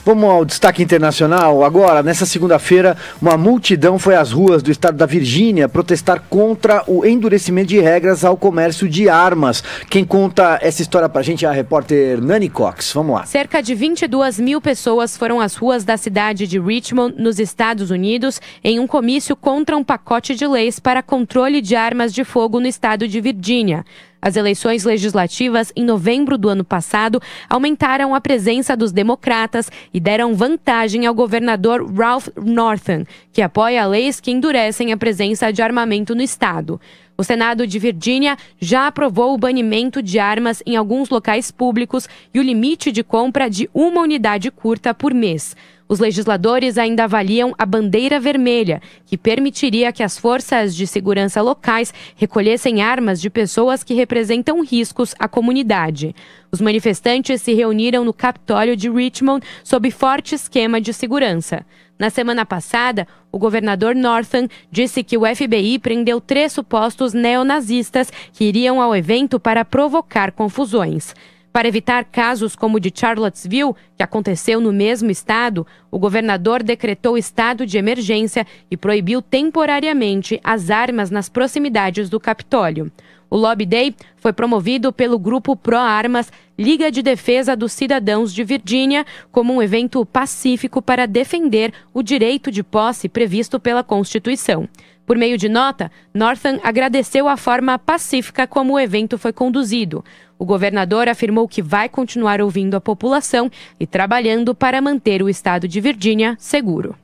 Vamos ao destaque internacional. Agora, nessa segunda-feira, uma multidão foi às ruas do estado da Virgínia protestar contra o endurecimento de regras ao comércio de armas. Quem conta essa história pra gente é a repórter Nani Cox. Vamos lá. Cerca de 22 mil pessoas foram às ruas da cidade de Richmond, nos Estados Unidos, em um comício contra um pacote de leis para controle de armas de fogo no estado de Virgínia. As eleições legislativas em novembro do ano passado aumentaram a presença dos democratas e deram vantagem ao governador Ralph Northam, que apoia leis que endurecem a presença de armamento no estado. O Senado de Virgínia já aprovou o banimento de armas em alguns locais públicos e o limite de compra de uma unidade curta por mês. Os legisladores ainda avaliam a bandeira vermelha, que permitiria que as forças de segurança locais recolhessem armas de pessoas que representam riscos à comunidade. Os manifestantes se reuniram no Capitólio de Richmond sob forte esquema de segurança. Na semana passada, o governador Northam disse que o FBI prendeu 3 supostos neonazistas que iriam ao evento para provocar confusões. Para evitar casos como o de Charlottesville, que aconteceu no mesmo estado, o governador decretou estado de emergência e proibiu temporariamente as armas nas proximidades do Capitólio. O Lobby Day foi promovido pelo grupo Pró-Armas Liga de Defesa dos Cidadãos de Virgínia como um evento pacífico para defender o direito de posse previsto pela Constituição. Por meio de nota, Northam agradeceu a forma pacífica como o evento foi conduzido. O governador afirmou que vai continuar ouvindo a população e trabalhando para manter o estado de Virgínia seguro.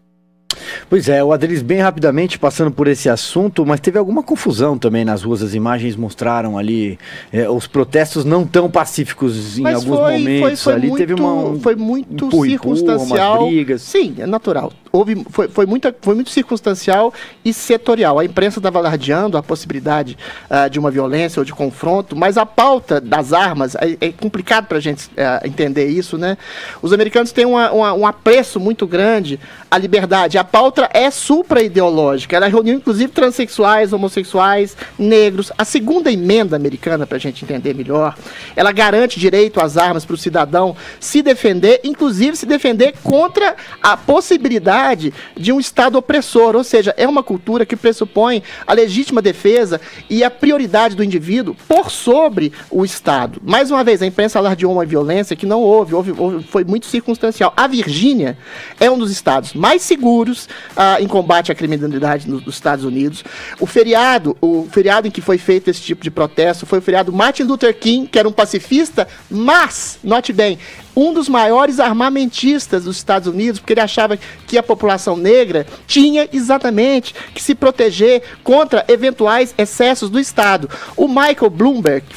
Pois é, o Adriles, bem rapidamente passando por esse assunto, mas teve alguma confusão também nas ruas. As imagens mostraram ali os protestos não tão pacíficos em alguns momentos. Foi muito circunstancial. Umas brigas. Sim, é natural. Foi muito circunstancial e setorial. A imprensa estava alardeando a possibilidade de uma violência ou de confronto, mas a pauta das armas, é complicado para a gente entender isso, né? Os americanos têm um apreço muito grande à liberdade. A pauta é supra-ideológica. Ela reuniu, inclusive, transexuais, homossexuais, negros. A segunda emenda americana, para a gente entender melhor, ela garante direito às armas para o cidadão se defender, inclusive se defender contra a possibilidade de um Estado opressor, ou seja, é uma cultura que pressupõe a legítima defesa e a prioridade do indivíduo por sobre o Estado. Mais uma vez, a imprensa alardeou uma violência que não houve, foi muito circunstancial. A Virgínia é um dos estados mais seguros em combate à criminalidade nos Estados Unidos. O feriado em que foi feito esse tipo de protesto foi o feriado Martin Luther King, que era um pacifista, mas, note bem, um dos maiores armamentistas dos Estados Unidos, porque ele achava que a população negra tinha exatamente que se proteger contra eventuais excessos do Estado. O Michael Bloomberg,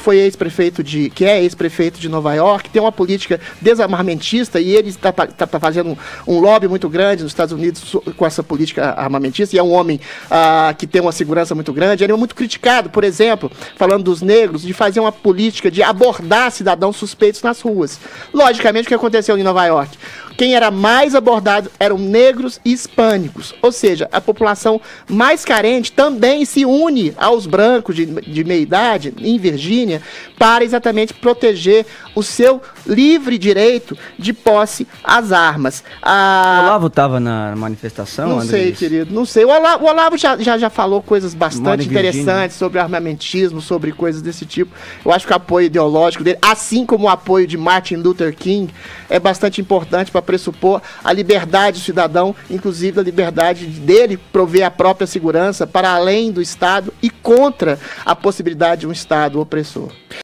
que é ex-prefeito de Nova York, tem uma política desarmamentista e ele está fazendo um lobby muito grande nos Estados Unidos com essa política armamentista, e é um homem que tem uma segurança muito grande. Ele é muito criticado, por exemplo, falando dos negros, de fazer uma política de abordar cidadãos suspeitos nas ruas. Logicamente, o que aconteceu em Nova York? Quem era mais abordado eram negros e hispânicos, ou seja, a população mais carente também se une aos brancos de meia idade em Virgínia para exatamente proteger o seu livre direito de posse às armas. O Olavo estava na manifestação? Não sei, querido, não sei. O Olavo já falou coisas bastante interessantes sobre armamentismo, sobre coisas desse tipo. Eu acho que o apoio ideológico dele, assim como o apoio de Martin Luther King, é bastante importante para pressupor a liberdade do cidadão, inclusive a liberdade dele prover a própria segurança para além do Estado e contra a possibilidade de um Estado opressor.